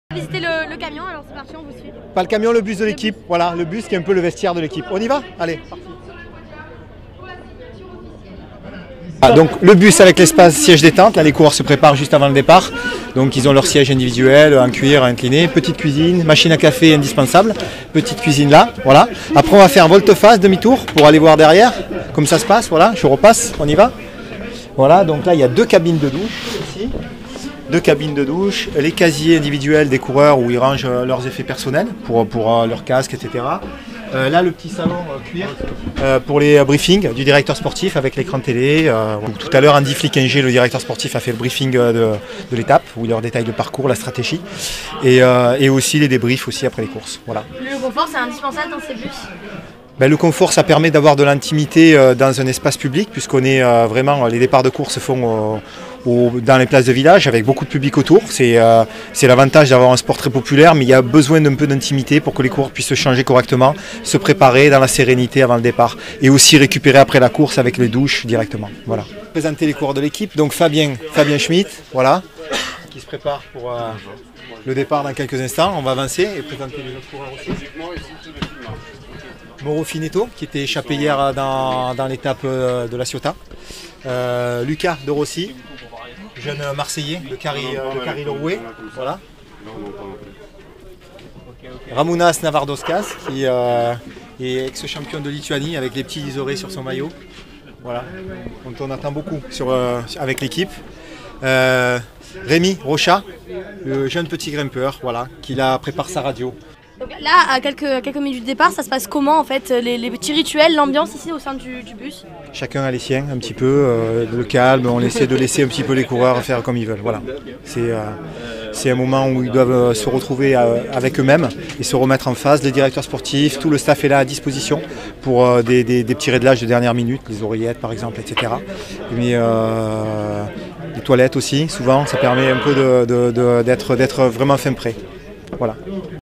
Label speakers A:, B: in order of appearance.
A: Visiter le camion, alors c'est parti, on vous suit.
B: Pas le camion, le bus de l'équipe. Voilà, le bus qui est un peu le vestiaire de l'équipe. On y va? Allez, parti. Donc le bus avec l'espace siège détente, là les coureurs se préparent juste avant le départ. Donc ils ont leur siège individuel, en cuir, incliné, petite cuisine, machine à café indispensable, petite cuisine là, voilà. Après on va faire volte-face, demi-tour pour aller voir derrière, comme ça se passe, voilà, je repasse, on y va. Voilà, donc là il y a deux cabines de douche ici. Deux cabines de douche, les casiers individuels des coureurs où ils rangent leurs effets personnels pour leur casque, etc. Là, le petit salon cuir pour les briefings du directeur sportif avec l'écran télé. Tout à l'heure, Andy Flickinger, le directeur sportif, a fait le briefing de l'étape où il leur détaille le parcours, la stratégie et aussi les débriefs aussi après les courses. Voilà.
A: Le confort, c'est indispensable dans ces bus?
B: Le confort, ça permet d'avoir de l'intimité dans un espace public puisqu'on est vraiment, les départs de course se font dans les places de village avec beaucoup de public autour. C'est l'avantage d'avoir un sport très populaire, mais il y a besoin d'un peu d'intimité pour que les coureurs puissent se changer correctement, se préparer dans la sérénité avant le départ et aussi récupérer après la course avec les douches directement. Voilà. Présenter les coureurs de l'équipe, donc Fabien Schmitt, voilà, qui se prépare pour le départ dans quelques instants. On va avancer et présenter les autres coureurs aussi. Mauro Finetto, qui était échappé hier dans l'étape de la Ciotat. Lucas De Rossi, jeune Marseillais de Carry-Loroué. Voilà. Ramūnas Navardoskas, qui est ex-champion de Lituanie avec les petits liserés sur son maillot. Voilà. Donc on attend beaucoup avec l'équipe. Rémi Rocha, le jeune petit grimpeur, voilà, qui prépare sa radio.
A: Donc là, à quelques minutes du départ, ça se passe comment en fait, les petits rituels, l'ambiance ici au sein du bus?
B: Chacun a les siens un petit peu, le calme, on essaie de laisser un petit peu les coureurs faire comme ils veulent. Voilà. C'est un moment où ils doivent se retrouver avec eux-mêmes et se remettre en phase. Les directeurs sportifs, tout le staff est là à disposition pour des petits réglages de dernière minute, les oreillettes par exemple, etc. Mais les toilettes aussi, souvent, ça permet un peu d'être vraiment fin prêt. Voilà.